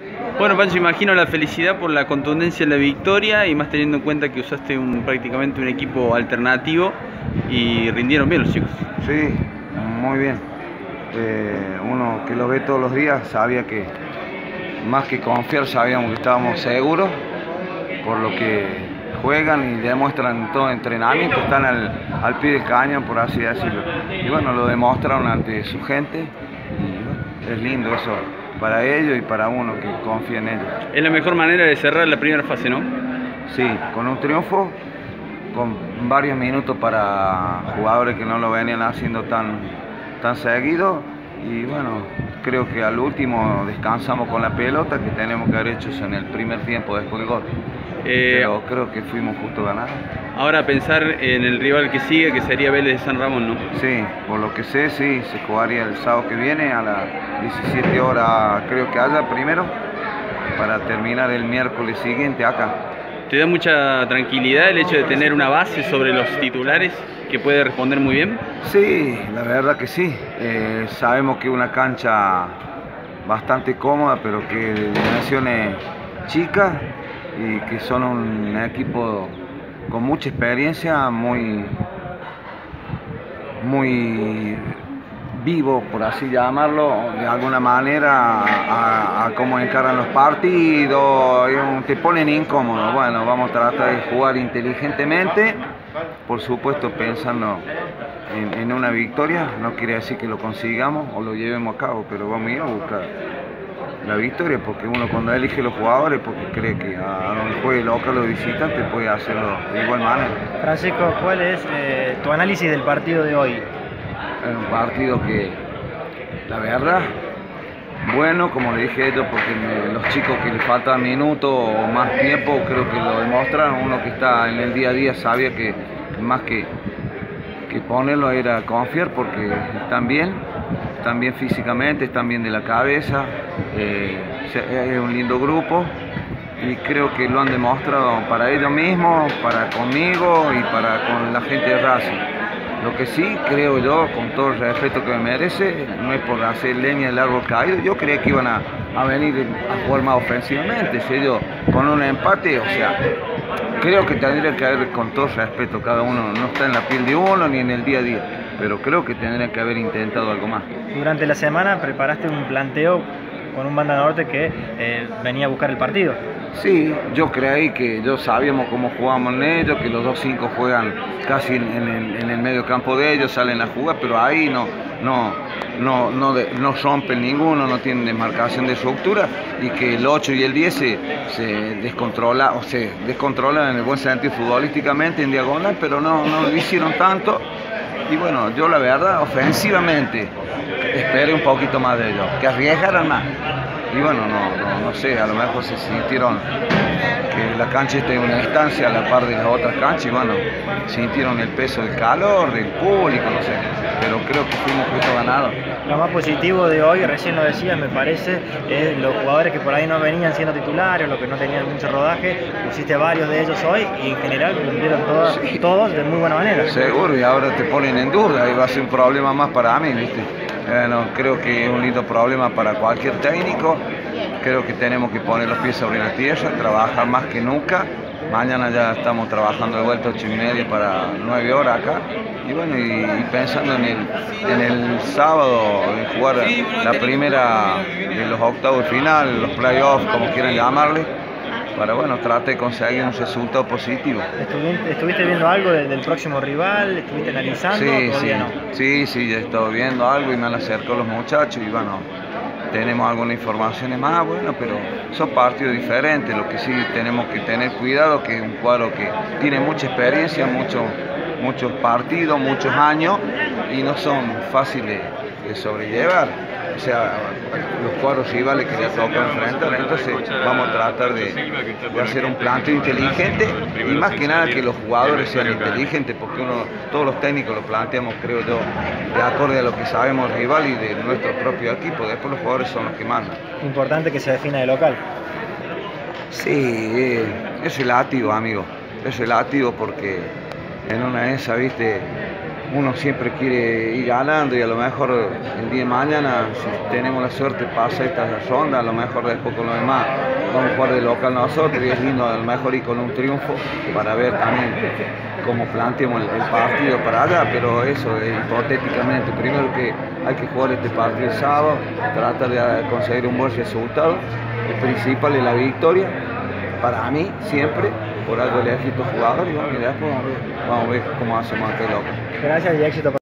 Bueno, Pancho, imagino la felicidad por la contundencia de la victoria y más teniendo en cuenta que usaste prácticamente un equipo alternativo y rindieron bien los chicos. Sí, muy bien. Uno que lo ve todos los días sabía que, más que confiar, sabíamos que estábamos seguros por lo que juegan y demuestran en todo entrenamiento, están al pie del cañón, por así decirlo. Y bueno, lo demostraron ante su gente y bueno, es lindo eso para ellos y para uno que confía en ellos. Es la mejor manera de cerrar la primera fase, ¿no? Sí, con un triunfo, con varios minutos para jugadores que no lo venían haciendo tan seguido, y bueno, creo que al último descansamos con la pelota, que tenemos que haber hecho eso en el primer tiempo después del gol. Pero creo que fuimos justo ganados. Ahora pensar en el rival que sigue, que sería Vélez de San Ramón, ¿no? Sí, por lo que sé, sí, se jugaría el sábado que viene a las 17 horas, creo que haya primero, para terminar el miércoles siguiente acá. ¿Te da mucha tranquilidad el hecho de tener una base sobre los titulares que puede responder muy bien? Sí, la verdad que sí. Sabemos que es una cancha bastante cómoda, pero que de dimensiones chicas y que son un equipo con mucha experiencia, muy vivo, por así llamarlo, de alguna manera, a cómo encaran los partidos, te ponen incómodo. Bueno, vamos a tratar de jugar inteligentemente, por supuesto pensando en una victoria. No quiere decir que lo consigamos o lo llevemos a cabo, pero vamos a ir a buscar la victoria, porque uno cuando elige los jugadores, porque cree que a donde juegue local o visitante puede hacerlo de igual manera. Francisco, ¿cuál es tu análisis del partido de hoy? Es un partido que, la verdad, bueno, como le dije a ellos, porque los chicos que les faltan minutos o más tiempo, creo que lo demostraron. Uno que está en el día a día sabía que más que ponerlo era confiar, porque están bien físicamente, están bien de la cabeza, es un lindo grupo y creo que lo han demostrado para ellos mismos, para conmigo y para con la gente de Racing. Lo que sí creo yo, con todo el respeto que me merece, no es por hacer leña del árbol caído, yo creía que iban a venir a jugar más ofensivamente. Si ellos con un empate, o sea, creo que tendría que haber, con todo respeto, cada uno no está en la piel de uno ni en el día a día, pero creo que tendrían que haber intentado algo más. Durante la semana preparaste un planteo con un Banda Norte que venía a buscar el partido. Sí, yo creí que yo sabíamos cómo jugábamos en ellos, que los 2-5 juegan casi en el medio campo de ellos, salen a jugar, pero ahí no rompen ninguno, no tienen desmarcación de estructura, y que el 8 y el 10 se descontrolan en el buen sentido futbolísticamente en diagonal, pero no lo hicieron tanto. Y bueno, yo la verdad, ofensivamente, esperé un poquito más de ellos, que arriesgaran más. Y bueno, no sé, a lo mejor se sintieron que la cancha está en una distancia a la par de las otras canchas y bueno, sintieron el peso del calor, del público, no sé, pero creo que fuimos justo ganados. Lo más positivo de hoy, recién lo decías, me parece, es los jugadores que por ahí no venían siendo titulares, los que no tenían mucho rodaje, pusiste a varios de ellos hoy y en general cumplieron todos de muy buena manera. Seguro, y ahora te ponen en duda y va a ser un problema más para mí, ¿viste? Bueno, creo que es un lindo problema para cualquier técnico. Creo que tenemos que poner los pies sobre la tierra, trabajar más que nunca. Mañana ya estamos trabajando de vuelta 8:30 para 9 horas acá. Y bueno, y pensando en el sábado, en jugar la primera de los octavos de final, los playoffs, como quieran llamarle, para bueno, trate de conseguir un resultado positivo. ¿Estuviste viendo algo del próximo rival? ¿Estuviste analizando? Sí, ¿Todavía no? Sí, ya he estado viendo algo y me han acercado los muchachos y bueno, tenemos algunas informaciones más, bueno, pero son partidos diferentes. Lo que sí tenemos que tener cuidado, que es un cuadro que tiene mucha experiencia, muchos partidos, muchos años y no son fáciles de sobrellevar. O sea, los cuadros rivales que le toca enfrentar, entonces vamos a tratar de hacer un planteo inteligente y más que nada que los jugadores sean inteligentes, porque todos los técnicos lo planteamos, creo yo, de acorde a lo que sabemos del rival y de nuestro propio equipo. Después los jugadores son los que mandan. Importante que se defina de local. Sí, es relativo, amigo, es relativo porque en una de esas, viste, uno siempre quiere ir ganando y a lo mejor el día de mañana, si tenemos la suerte, pasa esta ronda, a lo mejor después con lo demás vamos a jugar de local nosotros y es lindo a lo mejor ir con un triunfo para ver también cómo planteamos el partido para allá, pero eso es hipotéticamente. Primero que hay que jugar este partido el sábado, tratar de conseguir un buen resultado, el principal es la victoria, para mí siempre, por algo elegí estos jugadores y después vamos a ver cómo hacemos ante local. Gracias y éxito.